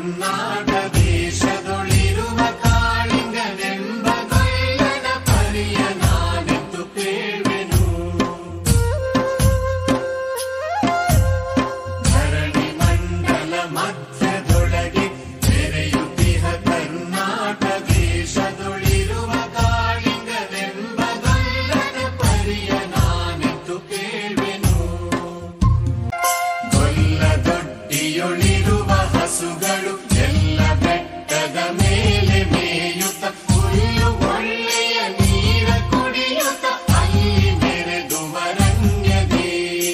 ಕರ್ನಾಟ ದೇಶದೊಳಿರುವ ಕಾಳಿಂಗನೆಂಬ ಗೊಲ್ಲನ ಪರಿಯ ನಾನೆಂದು ಕೇಳುವೆನು. ಧರಣಿ ಮಂಡಲ ಮಧ್ಯದೊಳಗೆ ಮೆರೆಯುತ್ತಿಹ ಕರ್ನಾಟ ದೇಶದೊಳಿರುವ ಕಾಳಿಂಗನೆಂಬ ಗೊಲ್ಲನ ಪರಿಯ ನಾನೆಂದು ಕೇಳುವೆನು. ಗೊಲ್ಲದೊಡ್ಡಿಯೊಳಿರುವ ಹಸುಗಳು ಎಲ್ಲ ಬೆಟ್ಟದ ಮೇಲೆ ಮೇಯುತ್ತ ಹುಲ್ಲು ಒಳ್ಳೆಯ ನೀರ ಕುಡಿಯುತ್ತ ಅಲ್ಲಿ ಮೆರೆದುವರಣ್ಯದೇ.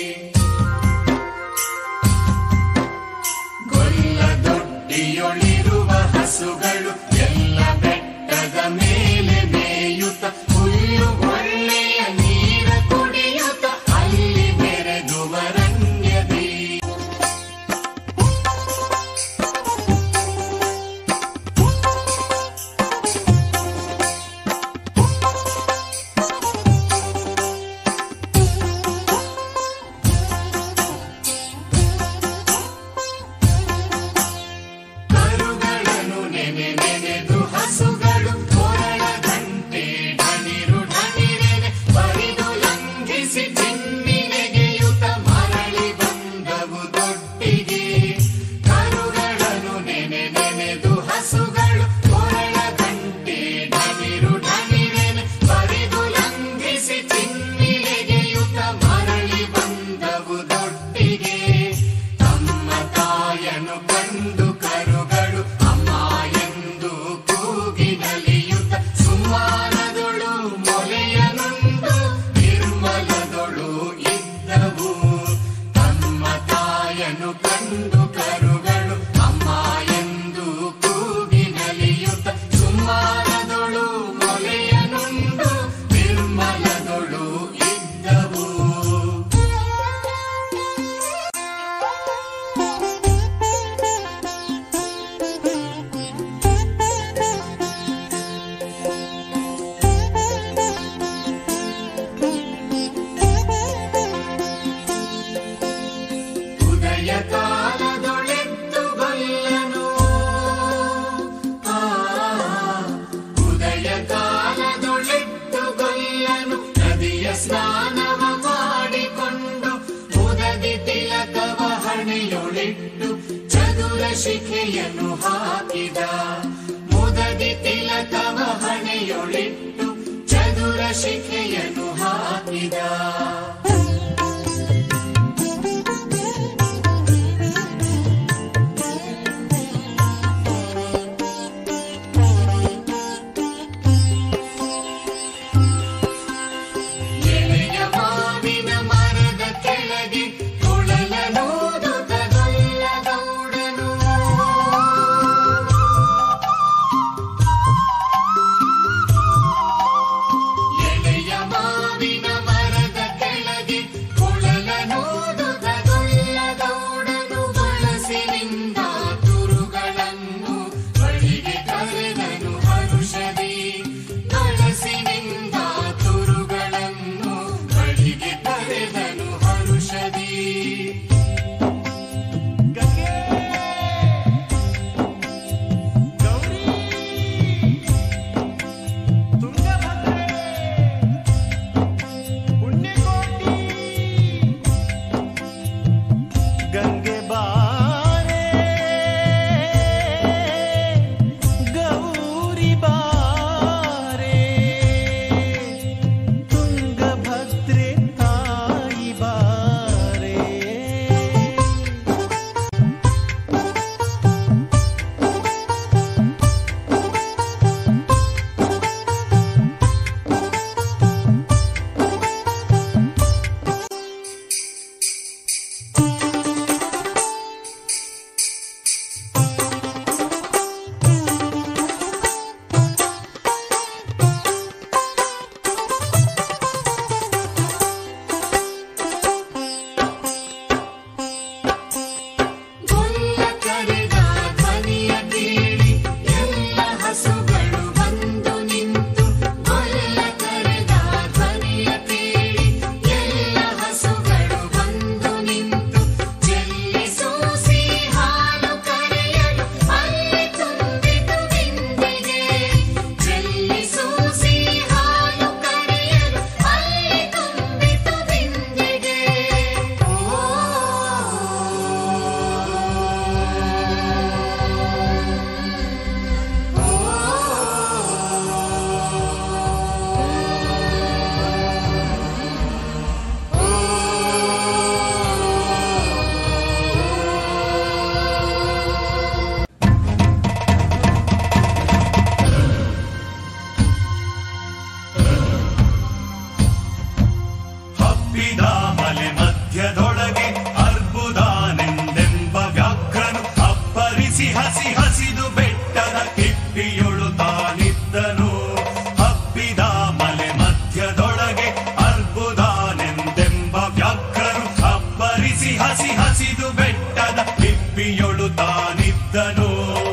ಗೊಲ್ಲದೊಡ್ಡಿಯೊಳಿರುವ ಹಸುಗಳು ಎಲ್ಲ ಬೆಟ್ಟದ ಮೇಲೆ ಮೇಯುತ್ತ ಹುಲ್ಲು ಒಳ್ಳೆಯ ನೀರ ಕುಡಿಯುತ್ತ ಅಲ್ಲಿ ಮೆರೆದುವರಣ್ಯದೇ. ಕರುಗಳನ್ನು ನೆನೆದು ಹಸುಗಳು ಕೊರಳ ಗಂಟೆ ಢಣಿರು ಢಣಿರೆನೆ ಬರಿದು ಲಂಘಿಸಿ ಚಿಮ್ಮಿನೆಗೆಯುತ್ತ ಮರಳಿ ಬಂದವು ದೊಡ್ಡಿಗೆ. ಕರುಗಳನ್ನು ನೆನೆದು ಹಸುಗಳು ಕೊರಳ ಗಂಟೆ ಢಣಿರು ಢಣಿರೆನೆ ಬರಿದು ಲಂಘಿಸಿ ಚಿಮ್ಮಿನೆಗೆಯುತ್ತ ಮರಳಿ ಬಂದವು ದೊಡ್ಡಿಗೆ. ತಮ್ಮ ತಾಯನು ಕಂಡು ಕರುಗಳು ಅಮ್ಮ ಎಂದು ಕೂಗಿ ನಲಿಯುತ್ತ ಸುಮಾರದೊಳು ಮೊಲೆಯನುಂಡು ನಿರ್ಮಲದೊಳು ಇದ್ದವು. ತಮ್ಮ ತಾಯನು ಕಂಡು ಕರುಗಳು ಅಮ್ಮ ಎಂದು ಕೂಗಿ ನಲಿಯುತ್ತ ಸುಮಾರದೊಳು ಮೊಲೆಯನುಂಡು ನಿರ್ಮಲದೊಳು ಇದ್ದವು. ಉದಯ ಕಾಲದೊಳೆತ್ತು ಗೊಲ್ಲನು ಉದಯ ಕಾಲದೊಳೆತ್ತು ಗೊಲ್ಲನು ನದಿಯ ಸ್ನಾನವ ಮಾಡಿಕೊಂಡು ಮುದದಿ ತಿಲಕವ ಹಣೆಯೊಳಿಟ್ಟು ಚದುರ ಶಿಖೆಯನ್ನು ಹಾಕಿದ. ಮುದದಿ ತಿಲಕವ ಹಣೆಯೊಳಿಟ್ಟು ಚದುರ ಶಿಖೆಯನ್ನು ಹಾಕಿದ. ಎಳೆಯ ಮಾವಿನ ಮರದ ಕೆಳಗೆ ತುಳಲನೂದುತ್ತ ಗೊಲ್ಲಗೌಡನು. ಎಳೆಯ ಮಾವಿನ ಮರದ ಕೆಳಗೆ ಹಸಿ ಹಸಿದು ಬೆಟ್ಟದ ಕಿಪ್ಪಿಯೊಳು ತಾನಿದ್ದನು. ಹಬ್ಬಿದ ಮಲೆ ಮಧ್ಯದೊಳಗೆ ಅರ್ಬುದಾನೆಂದೆಂಬ ವ್ಯಾಘ್ರನು ಅಬ್ಬರಿಸಿ ಹಸಿ ಹಸಿದು ಬೆಟ್ಟದ ಕಿಪ್ಪಿಯೊಳು ತಾನಿದ್ದನು.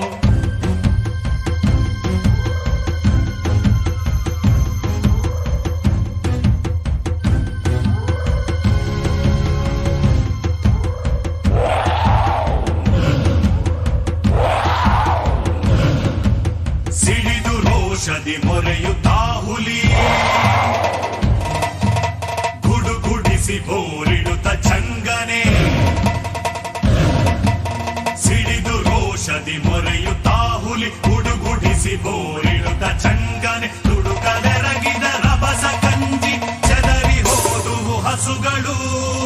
ಸಿಡಿದು ರೋಷದಿ ಮೊರೆಯುತ್ತಾ ಹುಲಿ ಗುಡುಗುಡಿಸಿ ಬೋರಿಡುತ್ತ ಚಂಗನೆ. ಸಿಡಿದು ರೋಷದಿ ಮೊರೆಯುತ್ತಾ ಹುಲಿ ಗುಡುಗುಡಿಸಿ ಬೋರಿಡುತ್ತ ಚಂಗನೆ. ತುಡುಕಲೆರಗಿದ ರಭಸ ಕಂಜಿ ಚದರಿ ಹೋದುವು ಹಸುಗಳು.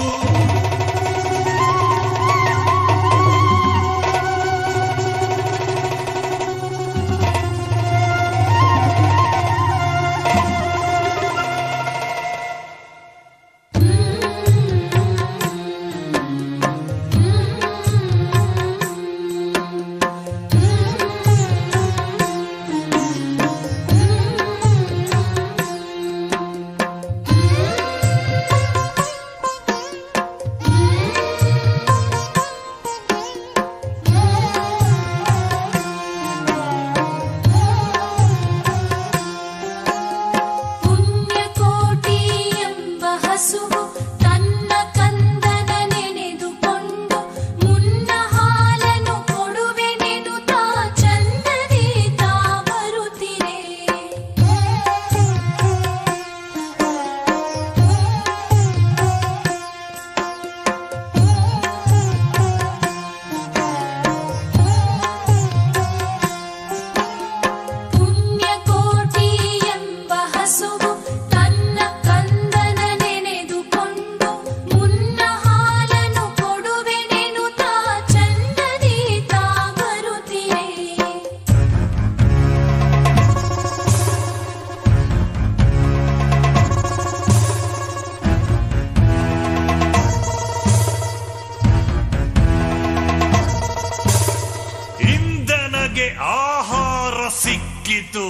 ಆಹಾರ ಸಿಕ್ಕಿತು.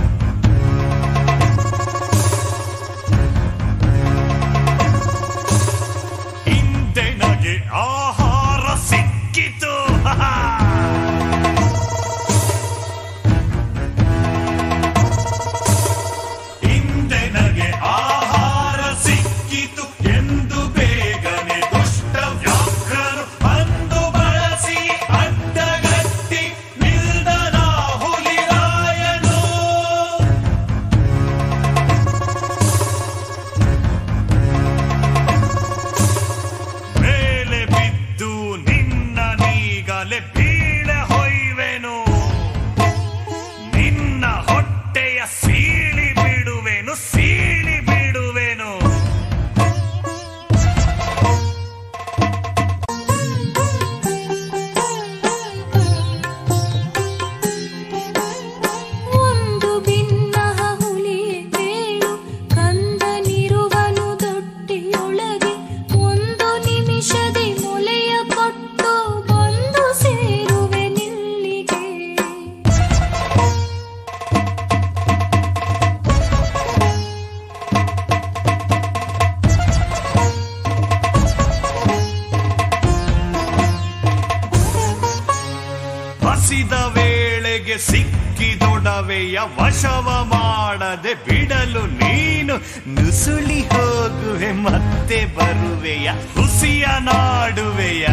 ಇಂದೆನಗೆ ಆಹಾರ ಸಿಕ್ಕಿತು. ಇಂದೆನಗೆ ಆಹಾರ ಸಿಕ್ಕಿತು ಎಂದು ಬೇಗನೆ ದುಷ್ಟ ವ್ಯಾಘ್ರನು ಅಂದು ಬಳಸಿ ಅಡ್ಡಗಟ್ಟಿ ನಿಲ್ದನ ಹುಲಿರಾಯನು. ಮೇಲೆ ಬಿದ್ದು ನಿನ್ನ ನೀಗಲೆ ಬೀಳೆ ಹೊಯ್ವೆನು. ನಿನ್ನ ಹೊಟ್ಟೆಯ ಸೀಳಿ ಬಿಡುವೆನು, ಸೀಳಿ ಬಿಡುವೆನು. ಒಂದು ಭಿನ್ನಹ ಹುಲಿಯೇ ಕೇಳು, ಕಂದನಿರುವನು ದೊಡ್ಡಿಯೊಳಗೆ. ಒಂದು ನಿಮಿಷದಿ ಮೊಲೆಯ ಕೊಟ್ಟು ಬಂದು ಸೇರುವೆ ನಿಲ್ಲಿಗೆ. ಹಸಿದ ವೇಳೆಗೆ ಸಿಕ್ಕಿದೊಡವೆಯ ವಶವ ಮಾಡದೆ ಬಿಡಲು ನೀನು ನುಸುಳಿ ಹೋಗುವೆ, ಮತ್ತೆ ಬರುವೆಯ ಹುಸಿಯ ನಾಡುವೆಯ.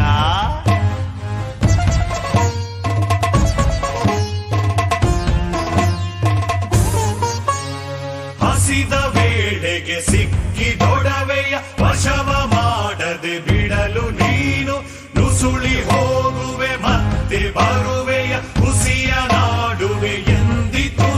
ಹಸಿದ ವೇಳೆಗೆ ಸಿಕ್ಕಿದೊಡವೆಯ ವಶವ ಮಾಡದೆ ಬಿಡಲು ನೀನು ನುಸುಳಿ ಹೋಗುವೆ, ಮತ್ತೆ ಬರುವೆಯ ಹುಸಿಯ ನಾಡುವೆ ಎಂದಿತು.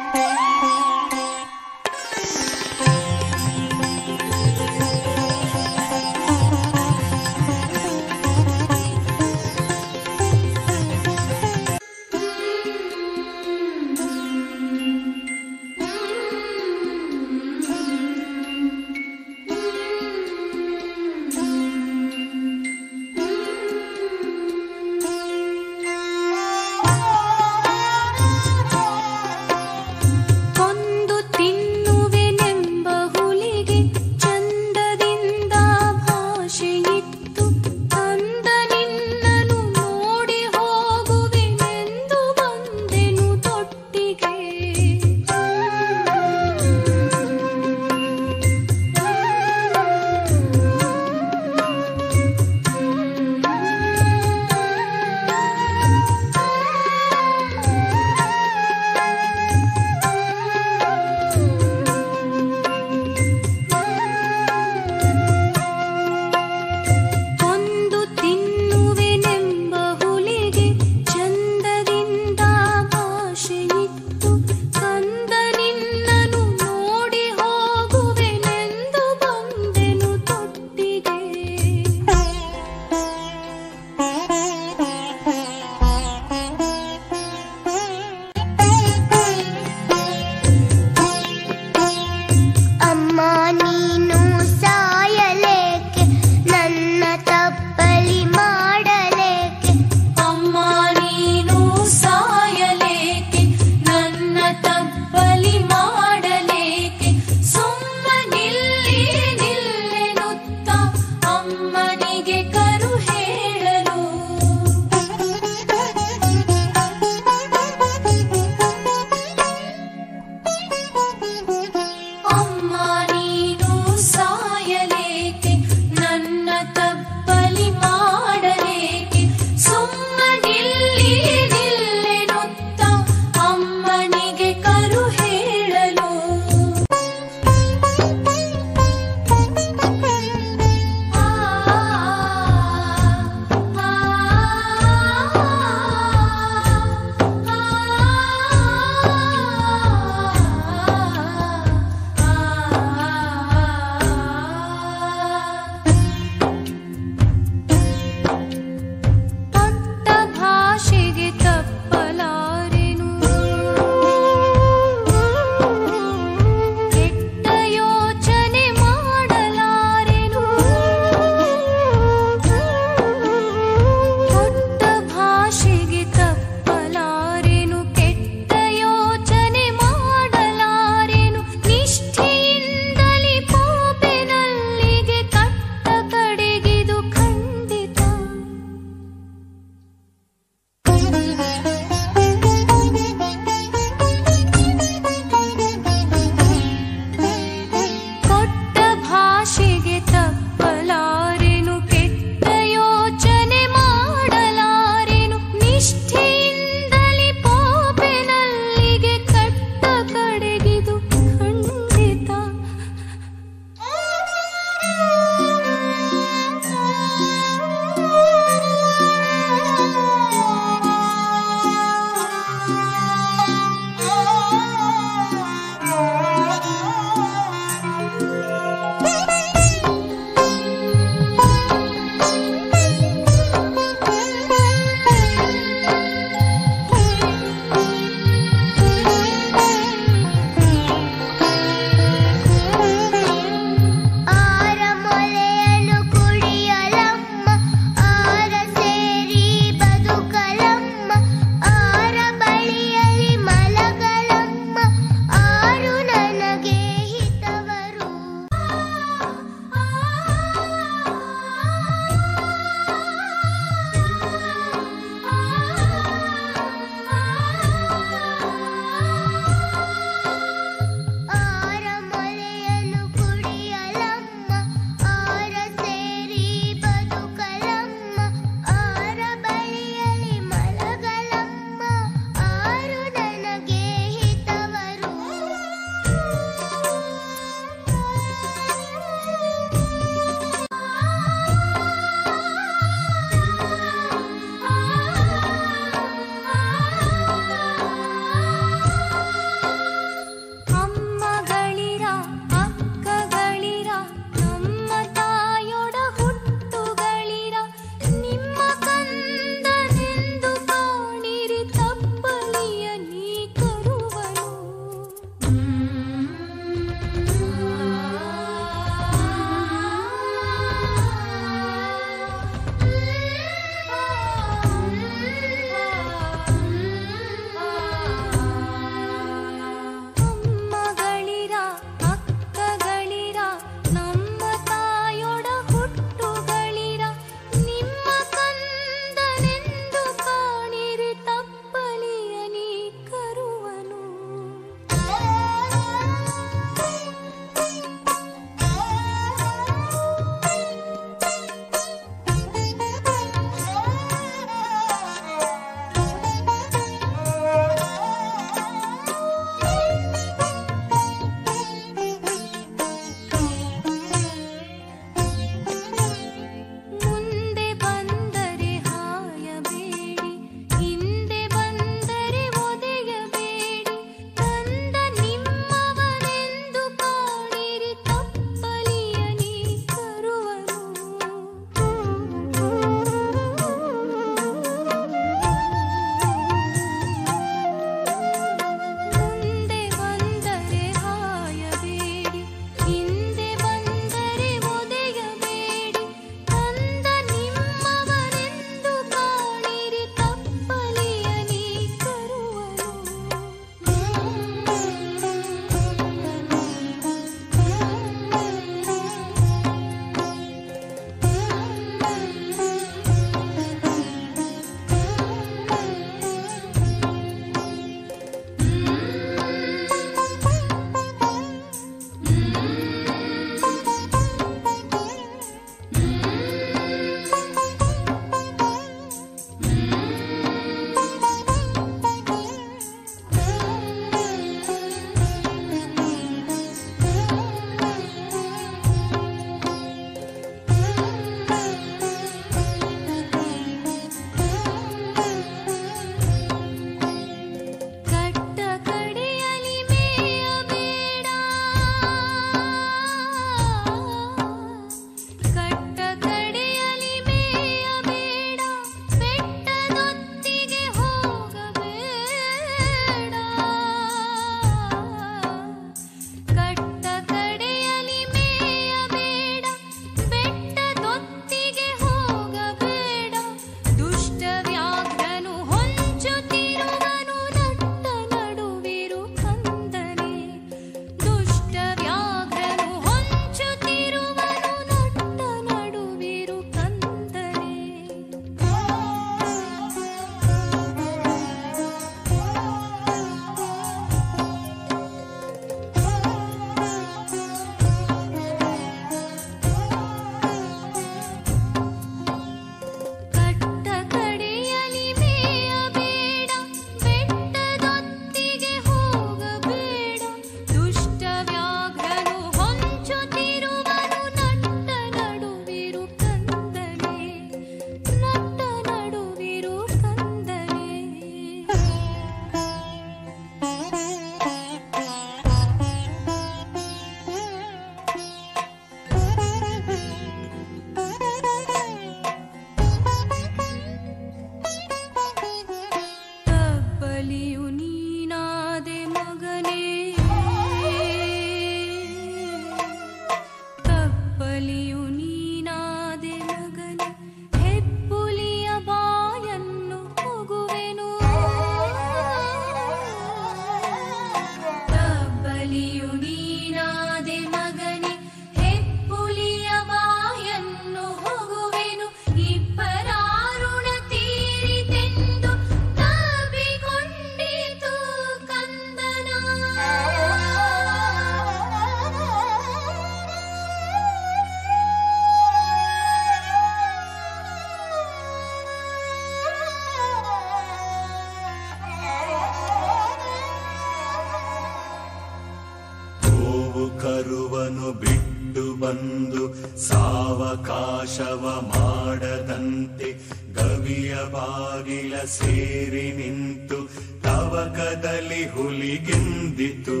ಕರುವನು ಬಿಟ್ಟು ಬಂದು ಸಾವಕಾಶವ ಮಾಡದಂತೆ ಗವಿಯ ಬಾಗಿಲ ಸೇರಿ ನಿಂತು ತವಕದಲ್ಲಿ ಹುಲಿಗೆಂದಿತು.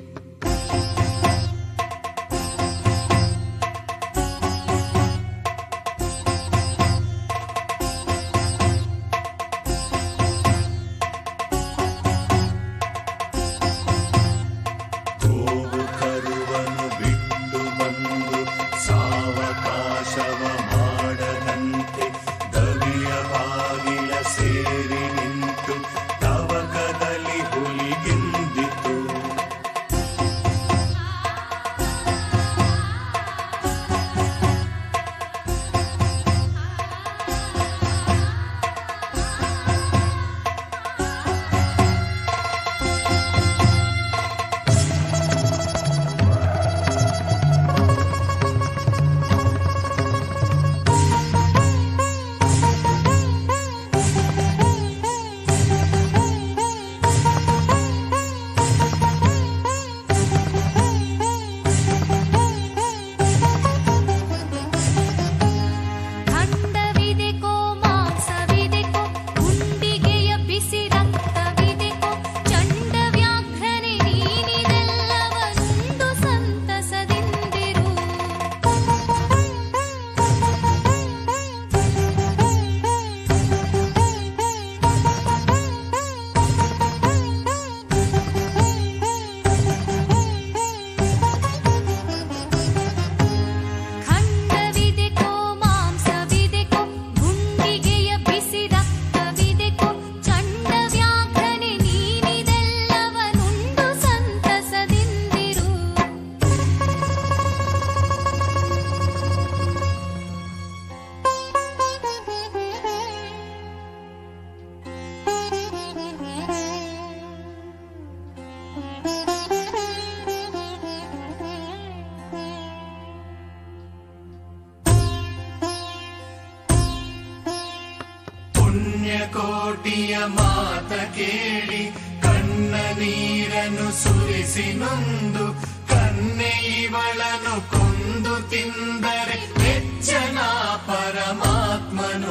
ಕೋಟಿಯ ಮಾತ ಕೇಳಿ ಕಣ್ಣ ನೀರನ್ನು ಸುರಿಸಿ ನೊಂದು ಕನ್ನೆ ಇವಳನ್ನು ಕೊಂದು ತಿಂದರೆ ಮೆಚ್ಚನ ಪರಮಾತ್ಮನು.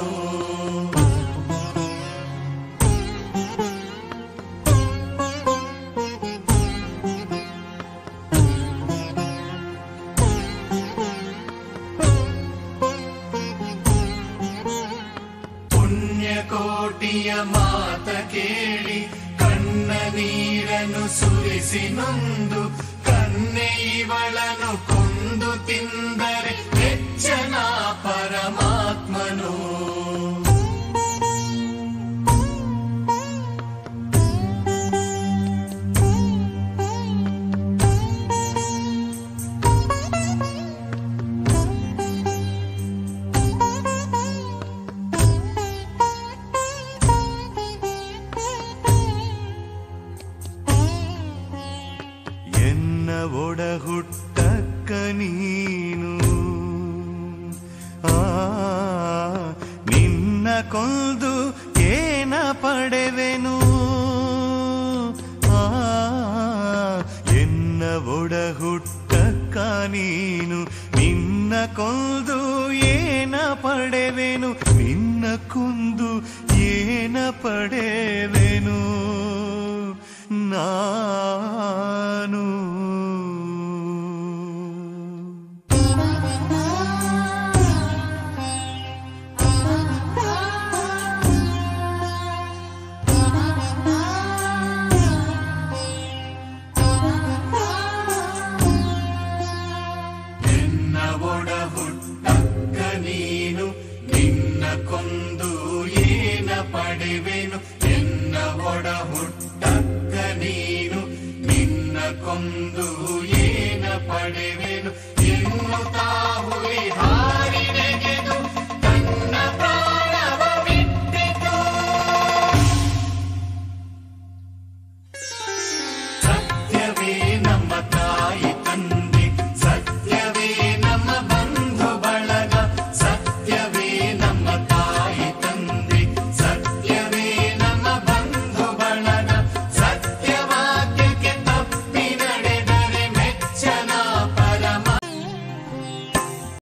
ಕೋಟಿಯ ಮಾತ ಕೇಳಿ ಕಣ್ಣ ನೀರನ್ನು ಸುರಿಸಿ ನೊಂದು ಕನ್ನೆ ಇವಳನ್ನು ಕೊಂದು ತಿಂದರೆ ಮೆಚ್ಚನ ಪರಮಾತ್ಮನು. ಒಡ ಹುಟ್ಟಕ್ಕ ನೀನು ನಿನ್ನ ಕೊಂದು ಏನ ಪಡೆವೆನು ಎನ್ನ ಒಡ ಹುಟ್ಟಕ್ಕ ನೀನು ನಿನ್ನ ಕೊಂದು ಏನ ಪಡೆವೆನು ನಿನ್ನ ಕೊಂದು ಏನ ಪಡೆವೆನು ನಾನು. ಕೊಂದು ಏನ ಪಡೆವೆನು ಎನ್ನ ಒಡ ಹುಟ್ಟಕ್ಕ ನೀನು ನಿನ್ನ ಕೊಂದು ಏನ ಪಡೆವೆನು ಎನ್ನುತ್ತಾ ಹುಲಿ ಹಾರಿ ನೆಗೆದು ತನ್ನ ಪ್ರಾಣವ ಬಿಟ್ಟಿತು. ಸತ್ಯವೇ ನಮ್ಮ ತಾಯಿ ತಂದೆ, ಸತ್ಯವೇ ನಮ್ಮ ಬಂಧು ಬಳಗ, ಸತ್ಯವೇ